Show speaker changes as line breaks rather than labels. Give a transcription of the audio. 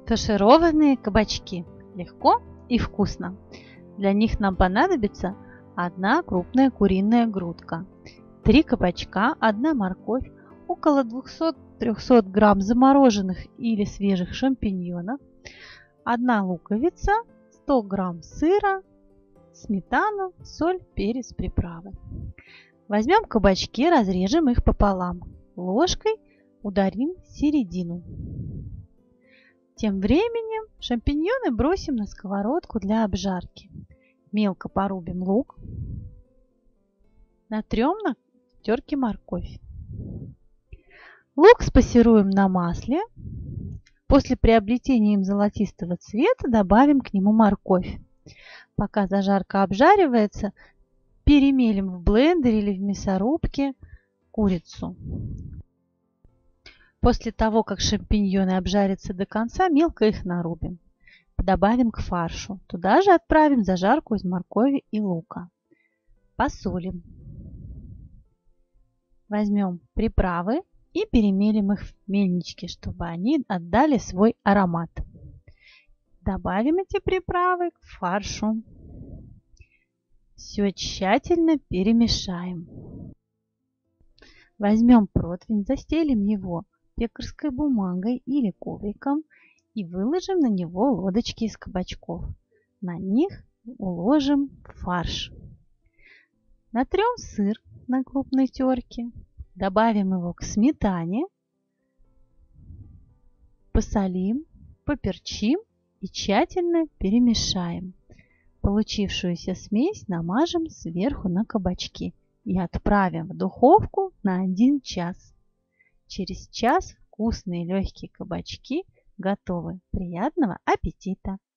Фаршированные кабачки. Легко и вкусно. Для них нам понадобится одна крупная куриная грудка, 3 кабачка, 1 морковь, около 200-300 грамм замороженных или свежих шампиньонов, 1 луковица, 100 грамм сыра, сметана, соль, перец, приправы. Возьмем кабачки, разрежем их пополам. Ложкой ударим в середину. Тем временем шампиньоны бросим на сковородку для обжарки. Мелко порубим лук. Натрем на терке морковь. Лук спассируем на масле. После приобретения им золотистого цвета добавим к нему морковь. Пока зажарка обжаривается, перемелим в блендере или в мясорубке курицу. После того, как шампиньоны обжарятся до конца, мелко их нарубим. Добавим к фаршу. Туда же отправим зажарку из моркови и лука. Посолим. Возьмем приправы и перемелим их в мельничке, чтобы они отдали свой аромат. Добавим эти приправы к фаршу. Все тщательно перемешаем. Возьмем противень, застелим его пекарской бумагой или ковриком и выложим на него лодочки из кабачков. На них уложим фарш. Натрем сыр на крупной терке, добавим его к сметане, посолим, поперчим и тщательно перемешаем. Получившуюся смесь намажем сверху на кабачки и отправим в духовку на 1 час. Через час вкусные легкие кабачки готовы. Приятного аппетита!